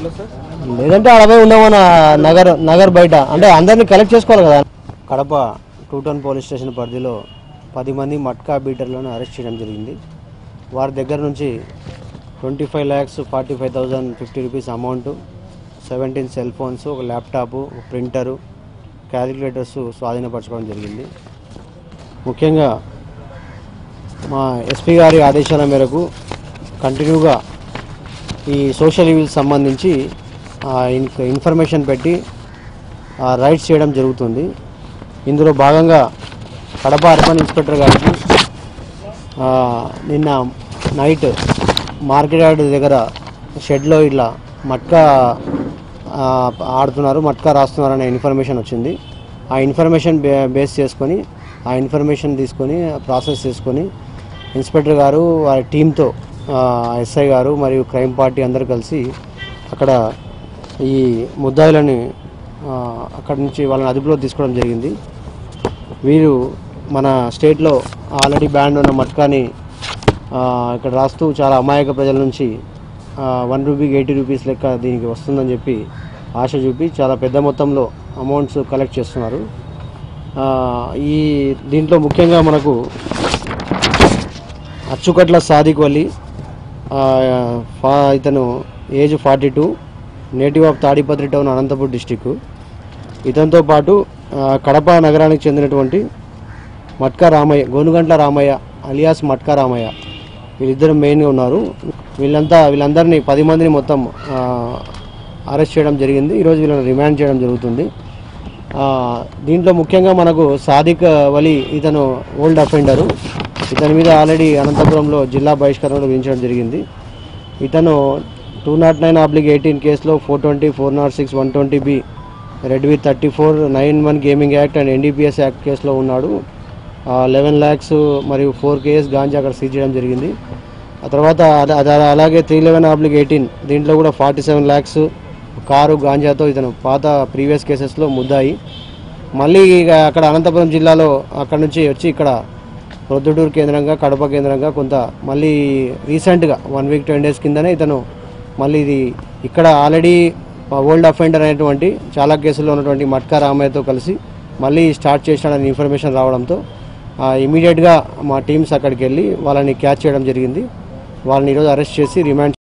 లేదంటే అడవై ఉన్నామన్న నగర్ బయట అంటే అందరినీ కలెక్ట్ చేసుకోవాలి కదా. కడప 2 టౌన్ పోలీస్ స్టేషన్ పరిధిలో 10 మంది మట్కా బీటర్లను అరెస్ట్ చేయడం జరిగింది. వారి దగ్గర నుంచి 25,45,050 రూపీస్ అమౌంట్, 17 సెల్ ఫోన్స్, ఒక ల్యాప్టాప్, ఒక ప్రింటరు, క్యాలిక్యులేటర్స్ స్వాధీనపరచుకోవడం జరిగింది. ముఖ్యంగా మా ఎస్పీ గారి ఆదేశాల మేరకు కంటిన్యూగా ఈ సోషల్ ఈవిల్స్ సంబంధించి ఇన్ఫర్మేషన్ పెట్టి రైడ్స్ చేయడం జరుగుతుంది. ఇందులో భాగంగా కడప అర్బన్ ఇన్స్పెక్టర్ గారికి నిన్న నైట్ మార్కెట్ యార్డ్ దగ్గర షెడ్లో ఇట్లా మట్కా ఆడుతున్నారు, మట్కా రాస్తున్నారు అనే ఇన్ఫర్మేషన్ వచ్చింది. ఆ ఇన్ఫర్మేషన్ బేస్ చేసుకొని ఆ ఇన్ఫర్మేషన్ తీసుకొని ప్రాసెస్ చేసుకొని ఇన్స్పెక్టర్ గారు వారి టీంతో ఎస్ఐ గారు మరియు క్రైమ్ పార్టీ అందరూ కలిసి అక్కడ ఈ ముద్దాయిలని అక్కడి నుంచి వాళ్ళని అదుపులో తీసుకోవడం జరిగింది. వీరు మన స్టేట్లో ఆల్రెడీ బ్యాన్ ఉన్న మట్కాని ఇక్కడ రాస్తూ చాలా అమాయక ప్రజల నుంచి 1 రూపీకి 80 రూపీస్ లెక్క దీనికి వస్తుందని చెప్పి ఆశ చూపి చాలా పెద్ద మొత్తంలో అమౌంట్స్ కలెక్ట్ చేస్తున్నారు. దీంట్లో ముఖ్యంగా మనకు అచ్చుకట్ల సాదిక్ వలి, ఇతను age 42, native of Tadipatri town, Anantapur district. ఇతనితో పాటు కడప నగరానికి చెందినటువంటి మట్కా రామయ్య, గోనుగంట్ల రామయ్య అలియాస్ మట్కా రామయ్య, వీళ్ళిద్దరు మెయిన్గా ఉన్నారు. వీళ్ళందరినీ 10 మందిని మొత్తం అరెస్ట్ చేయడం జరిగింది. ఈరోజు వీళ్ళని రిమాండ్ చేయడం జరుగుతుంది. దీంట్లో ముఖ్యంగా మనకు సాదిక్ వలి ఇతను ఓల్డ్ అఫెండరు. ఇతని మీద ఆల్రెడీ అనంతపురంలో జిల్లా బహిష్కరణలో విధించడం జరిగింది. ఇతను 209/18 కేసులో 420, 406, 120B read with 34, 9(1) gaming act and NDPS act కేసులో ఉన్నాడు. 11 lakhs మరియు 4 kgs గాంజా అక్కడ సీజ్ చేయడం జరిగింది. ఆ తర్వాత అలాగే 311/18 దీంట్లో కూడా 47 lakhs కారు గాంజాతో ఇతను పాత ప్రీవియస్ కేసెస్లో ముద్దాయి. మళ్ళీ అక్కడ అనంతపురం జిల్లాలో అక్కడ నుంచి వచ్చి ఇక్కడ ప్రొద్దుటూరు కేంద్రంగా, కడప కేంద్రంగా కొంత మళ్ళీ రీసెంట్గా 1 week 10 days కిందనే ఇతను మళ్ళీ ఇది ఇక్కడ ఆల్రెడీ ఓల్డ్ అఫెండర్ అనేటువంటి చాలా కేసుల్లో ఉన్నటువంటి మట్కా రామయ్యతో కలిసి మళ్ళీ స్టార్ట్ చేసినాడని ఇన్ఫర్మేషన్ రావడంతో ఇమీడియట్గా మా టీమ్స్ అక్కడికి వెళ్ళి వాళ్ళని క్యాచ్ చేయడం జరిగింది. వాళ్ళని ఈరోజు అరెస్ట్ చేసి రిమాండ్